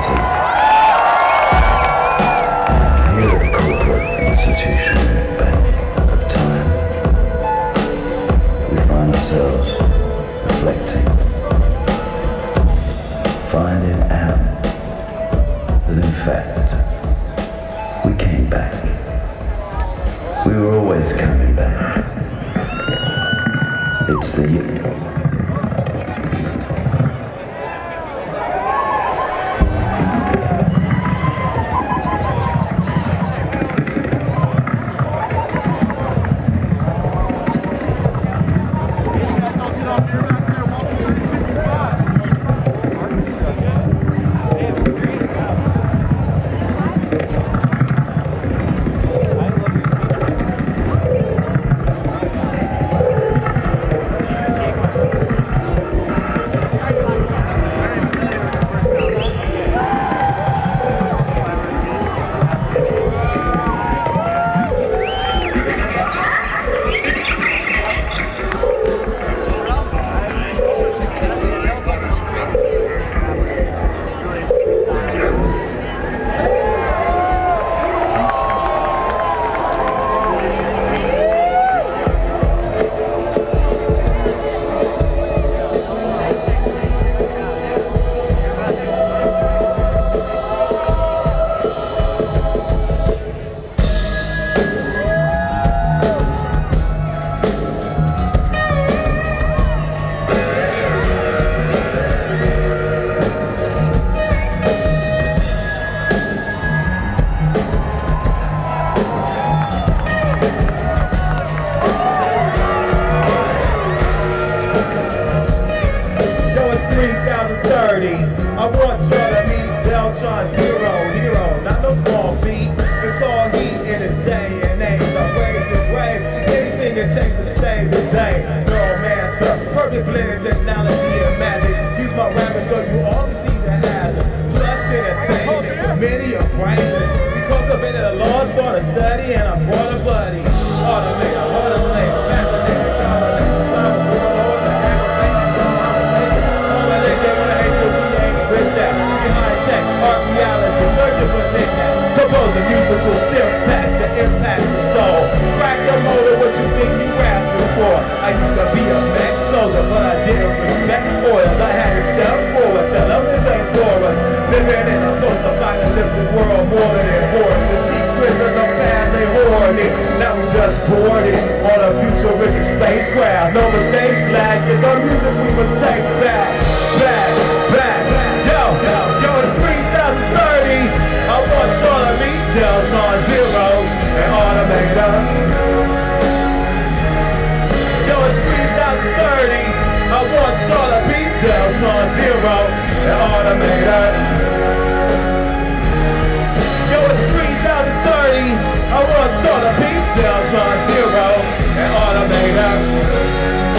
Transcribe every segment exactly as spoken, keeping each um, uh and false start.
reality. And here at the corporate institution bank of time, we find ourselves reflecting, finding out that in fact we came back. We were always coming back. It's the I want y'all to meet Deltron Zero, hero, not no small feat. It's all heat in this day and age. I wage and brave, anything it takes to save the day. Neuromancer, perfect blending technology and magic. Use my rapping so you all can see the hazards. Plus entertainment, with many are brainless. We cultivated a lost art of study and I brought a buddy. Automate, a harder slave, fascinating, dominate, cyber warlords, and aggravate, domination. All the niggas hate you, we ain't with that. We high tech, archaeology, searching for knickknacks. Composing musical still packs to impact the soul. Crack the motor, what you think you rapping for? I used to be a Mac soldier, but I didn't respect orders. I had to step forward, tell them this ain't for us. Living in a post-apocalyptic world, more than important. The secrets of the past, they hoard it. Now we just boarded on a futuristic spacecraft. No mistakes, black. It's our music we must take back, back, back. Yo, yo, yo, it's three thousand thirty. I want y'all to meet Deltron Zero and Automator. Yo, it's three thousand thirty. I want y'all to meet Deltron Zero and Automator. Yo, it's three thousand thirty. I want y'all to beat Deltron Zero and Automator.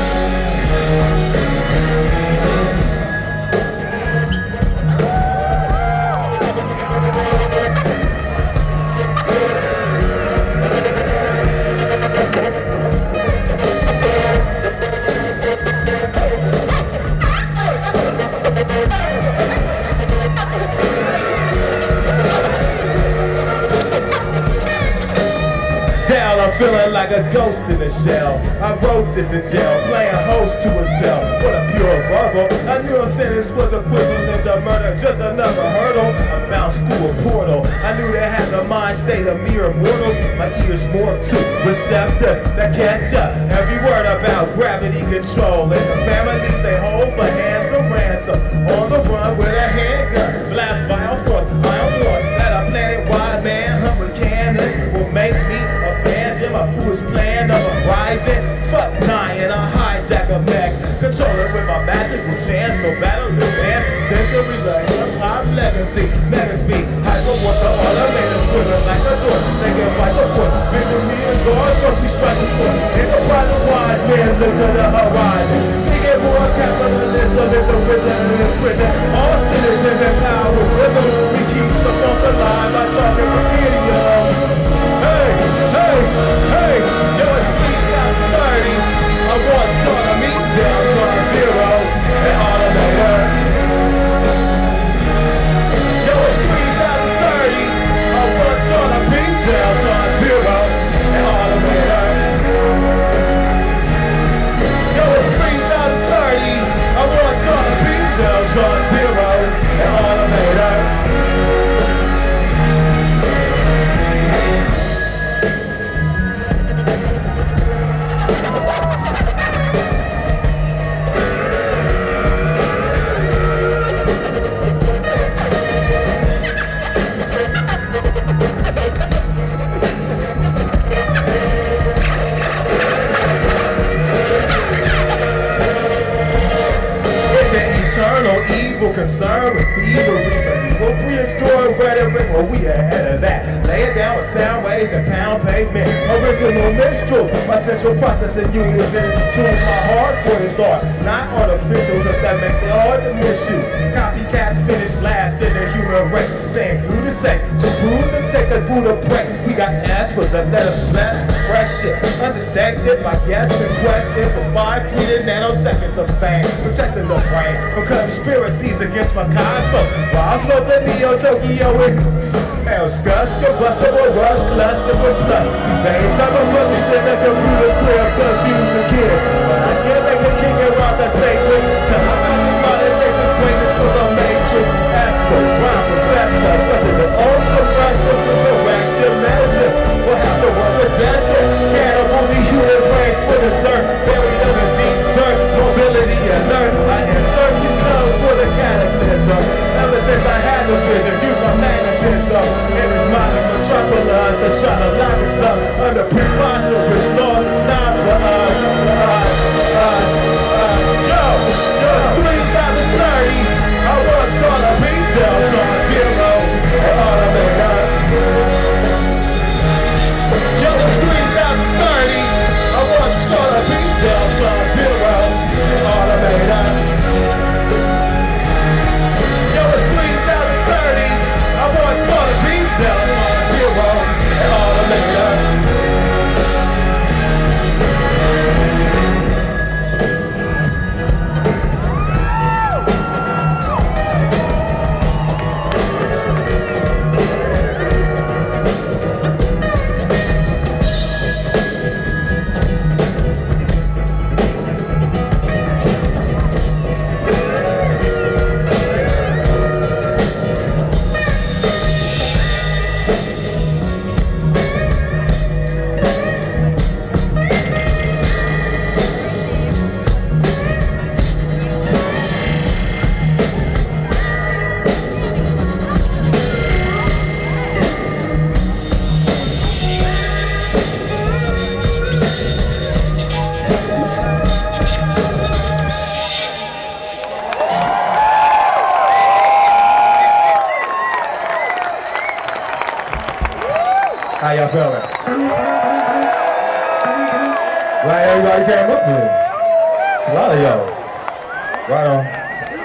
I'm feeling like a ghost in a shell. I wrote this in jail, playing host to a cell. What a pure verbal. I knew a sentence was equivalent to murder, just another hurdle. I bounced through a portal. I knew they had the mind state of mere mortals. My ears morphed to receptors that catch up every word about gravity control. And the families they hold for handsome ransom. On the run with a handgun, blast bioforce. I am warned that a planet-wide manhunt with cannons will make me abandon my foolish plan of a rising. Fuck dying, I hijack a mech, control it with my magical chance. No battle advance, centuries of hip-hop legacy. Menace me, hyper what the automators swimming like a door. They can fight the foot, victory is ours, must we strike the sword. Enterprise of wise men look to the horizon. We get more capitalist, the live the wizard in this prison. All citizens empowered with rhythm. We keep the funk alive by talking with idioms. Hey, hey, hey, yo, it's three thousand thirty. I want y'all to meet Deltron Zero and Automator. Yo, shit, well we ahead of that. Lay it down with sound waves and pound pavement. Original minstrels, my central processing units in tune. My hard voice are not artificial, cause that makes it hard to miss you. Copycats finish last in the human race. To include the sex, to prove to take a Buddha break. We got aspers that let us bless fresh shit. Undetected, my guest in question for five fleeting nanoseconds of fame. Protecting the brain from conspiracies against my cosmos. While I float the Neo Tokyo with hell scuss, combustible rust clusters with blood. Evade some of them in the computer clear, confuse the kid. But I can't make a king and rock that sacred. Tell me how the money takes this greatness for the matrix. Asper, rhyme professor, versus an ultra precious with correction measures. We'll have to work the desert. Cannibals and human brains for dessert. Buried under deep dirt, mobility alert. I insert these clothes for the cataclysm. Ever since I had the vision, use my magnetism. In this modern metropolis, they try to lock us up under preposterous laws. It's not for us, us, us, us. Yo, yo, three thousand thirty. I want y'all to be Deltron Zero and Automator. Yo, it's three thousand thirty. I want y'all to be Deltron Zero and Automator. Yo, it's three thousand thirty. I want y'all to be Deltron Zero and Automator. How y'all feeling? Glad everybody came up here. It's a lot of y'all. Right on.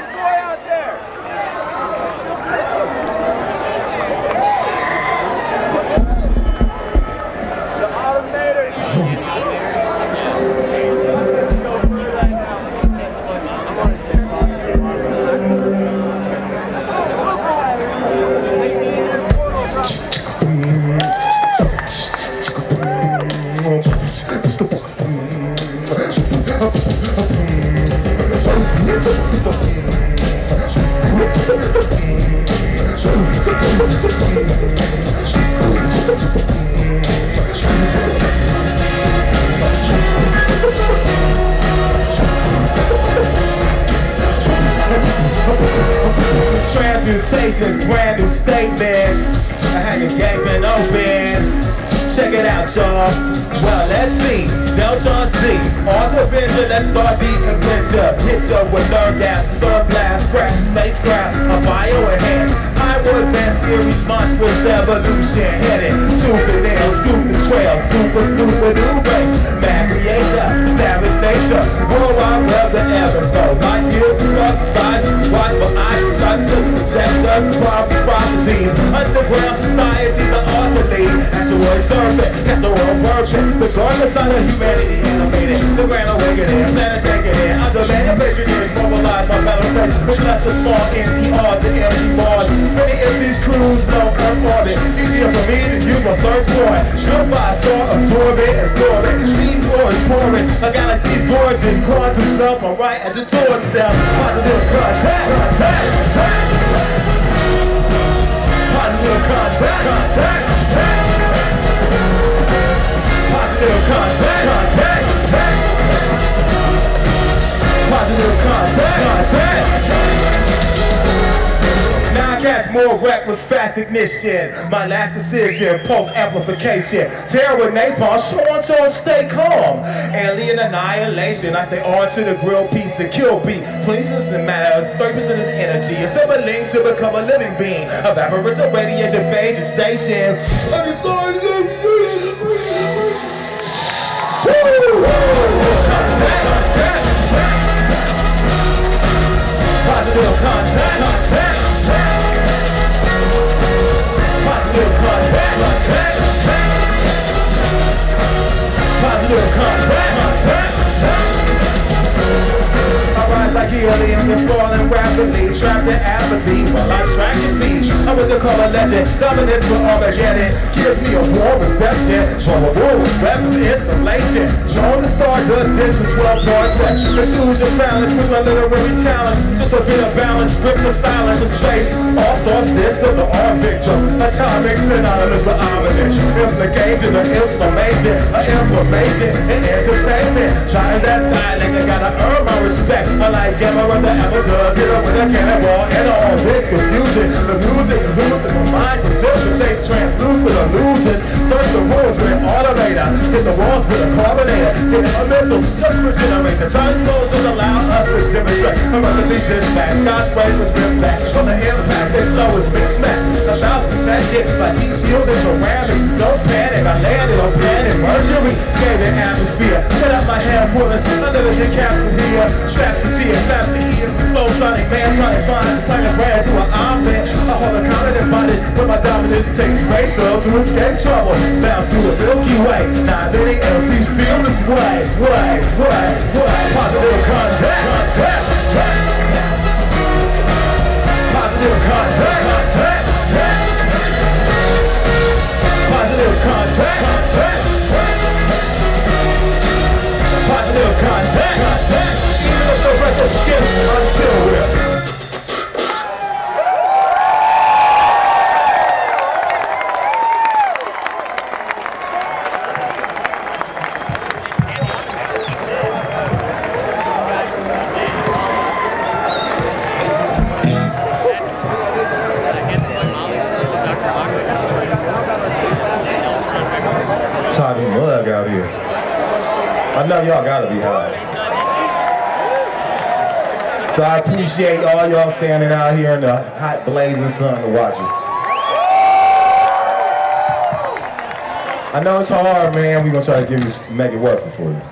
Transmutations, brand new statements. I had your gate been open. Check it out, y'all. Well, let's see. Deltron Z, Artivision, let's start the adventure. Picture with nerve gas, sun blast, crash spacecraft, a bio-enhanced. Highwood Van Series, monstrous evolution. Headed tooth and nail, scoop the trail. Super stupid new race. Mad creator, savage nature. Worldwide web, the ever flow. Light years, truck, guys, watch my eyes, protectors, projector, prophets, prophecies. Underground societies are all to lead. Asteroid surfing, casserole perfect. The garden side of humanity innovated. The grand awakening, planet taking in. Underlanded patronage, mobilize my metal taste. With less than small N T Rs and empty bars. Many of these crews know Earth orbit. Easier for me to use my search point. Goodbye, start absorbing and storing. Speed floor is porous. A galaxy's gorgeous. Quantum jump, I'm right at your doorstep. Positive contact, contact, contact. Positive contact, contact, contact. Positive contact, contact, contact. Positive contact, contact. Now I catch more wreck with fast ignition. My last decision, pulse amplification. Terror with napalm, show on y'all stay calm. Alien annihilation, I stay on to the grill piece, the kill beat. twenty cents in matter, thirty percent is energy. Assembling to become a living being. Evaporative radiation phase is station. I can sign the aviation. Woo! Contact, contact, positive contact, contact, positive contact, contact, positive contact, contact. I rise like helium and falling rapidly, trapped in apathy while I track your speech. I was a call a legend, dominance for Armageddon. Gives me a warm reception, show a war with weapons installation. Show the stardust distance, twelve part section. Confusion balance with my literary talent. Just a bit of balance, grip the silence of space. All-star system, the R victim. Atomic synonymous with ominous. Implications of inflammation, of information and entertainment. Trying that dialect, I gotta earn my respect. I like Gamma of the amateurs, hit up with a cannonball. And all this confusion, the music losing my mind. Precipitates translucent illusions. Search the rules with an automator. Hit the walls with a carbonator. Hit a missile, just regenerate. The science soldiers allow us to demonstrate. Emergency dispatch, skyscrapers with rip back. From the impact, this flow is mixed match. A thousand seconds, like heat shield and ceramic. Don't panic, I landed on planet Mercury. Gave it atmosphere. Set up my hand for the under the capsule here. Strapped to tear, strapped to ear. Soul sonic man trying to find the turn brand to an omelet. I hold a confident bondage when my dominance takes spatial to escape trouble. Bounce through the Milky Way. Not many L Cs feel this way. Way, way, way. Positive contact, contact, contact. Positive contact, contact, contact. Positive contact, contact. Positive contact, contact. Even if the breath of skin, I'm still real. Mug out here. I know y'all gotta be high. So I appreciate all y'all standing out here in the hot blazing sun to watch us. I know it's hard, man. We're gonna try to give you, make it worth it for you.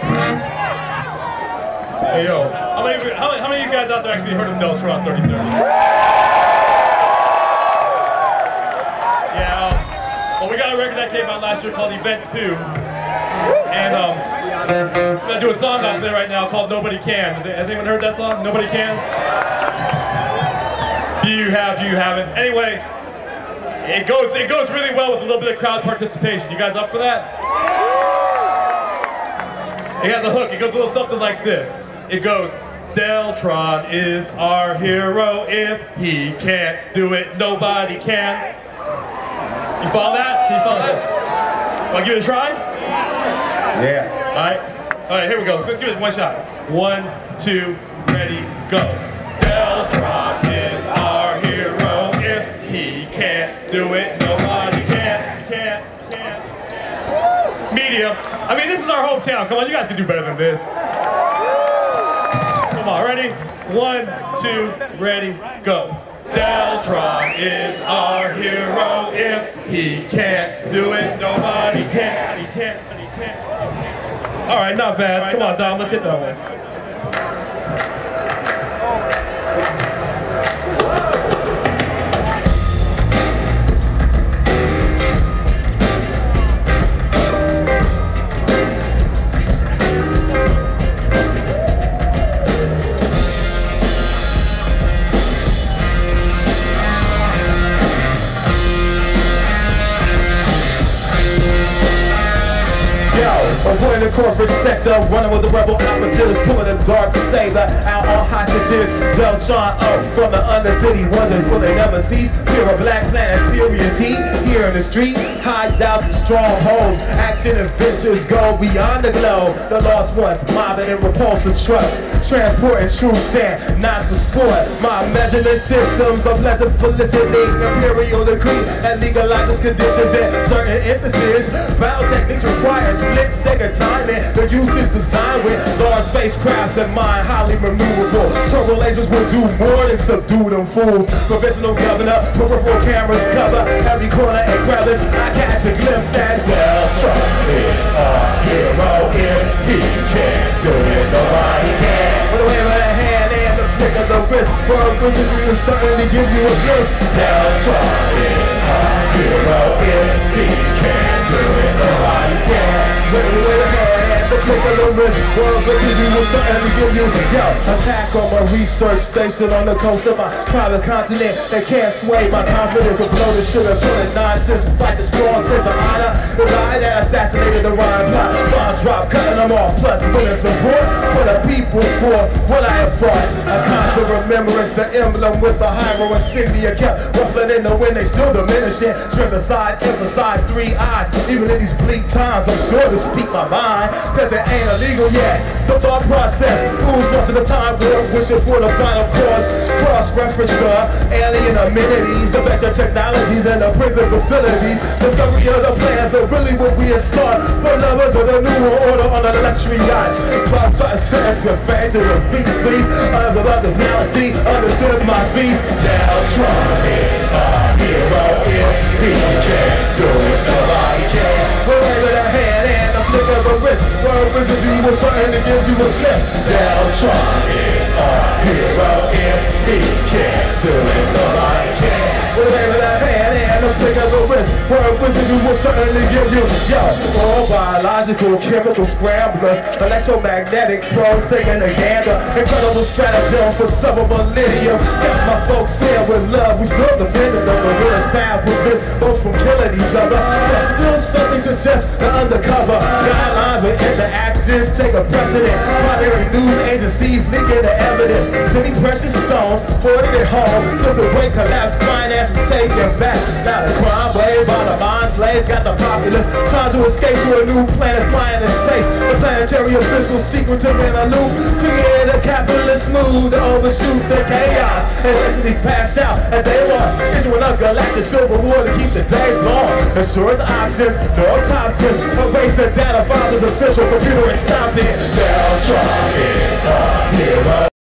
Hey yo, how many, how many, how many of you guys out there actually heard of Deltron thirty thirty? Yeah, um, well we got a record that came out last year called Event two. And um, I'm gonna do a song out there right now called Nobody Can. Has anyone heard that song? Nobody Can? You have, you haven't. Anyway, it goes, it goes really well with a little bit of crowd participation. You guys up for that? It has a hook. It goes a little something like this. It goes, Deltron is our hero. If he can't do it, nobody can. You follow that? Can you follow that? Want to give it a try? Yeah. All right. All right, here we go. Let's give it one shot. One, two, ready, go. Deltron is our hero. If he can't do it, nobody can. Can't, can't. Medium. I mean, this is our hometown. Come on, you guys can do better than this. Come on, ready? One, two, ready, go. Deltron is our hero. If he can't do it, nobody can. He can't, he can't. All right, not bad. Come on, Dom, let's hit that one. When the corporate sector, running with the rebel operatives, pulling a dark saber out on hostages. Deltron up from the undercity wonders, will they never cease? Fear a black planet, serious heat here in the street. Hideouts and strongholds, action adventures go beyond the globe. The lost ones mobbing in repulsive trucks, transporting troops and not for sport. My measurement systems of pleasant felicity, imperial decree and legalizes conditions in certain instances. Battle techniques require split second timing. The use is designed with large spacecrafts in mind, highly maneuverable. Turbo lasers will do more than subdue them fools. Provisional governor, peripheral cameras cover every corner and crevice. I catch a glimpse at Deltron is our hero. If he can't do it, nobody can. With a wave of the hand and the flick of the wrist, word wizard will certainly give you a glimpse. Deltron is our hero. If he can't do it, nobody can. With a wave of the hand and the flick of the wrist, word wizard will certainly give you a yo. Attack on my research station on the coast of my private continent. They can't sway my confidence or blow the sugar, full of nonsense. Fight the strong sense of honor. The lie that assassinated the rhyme plot. Bombs drop, cutting them off, plus winning support for the people for what I have fought. A constant remembrance, the emblem with the hero insignia kept ruffling in the wind. They still diminishing. Trim aside, emphasize three eyes. Even in these bleak times, I'm sure to speak my mind, cause it ain't illegal yet. The thought process fools most of the time. We're wishing for the final cause. Cross-reference the alien amenities, the vector technologies and the prison facilities. Discovery of the plans are really what we have sought for lovers of the new order on the luxury yachts. Clouds are certain for fans to the feet, please. Under the galaxy, understood my feet. Deltron is our hero. If he can't do it, nobody can. We're waving a hand and a flick of a wrist. Word wizards, you will certainly give you a lift. Deltron is our hero. If he can't do it, nobody can. We're waving a hand and a flick of a wrist. Word wizards, you will certainly give you, yo, all biological, chemical scramblers, electromagnetic probes taking a gander, incredible stratagem for several millennium. Got my folks here with love, we still defending the realest path prevents those from killing each other. But still something suggests the undercover guidelines with interactions take a precedent. Primary news agencies leaking the evidence. Semi-precious stones hoarded at home since the great collapse, finance is taken back. Now the crime wave on the mind slaves got the populace trying to escape to a new planet, flying in space. The planetary officials secretive and aloof create a capitalist mood to overshoot the chaos and eventually pass out and they lost. Issuing a galactic silver war to keep the days long. Ensures options, no toxins, erase the data files of the official computer and stop it.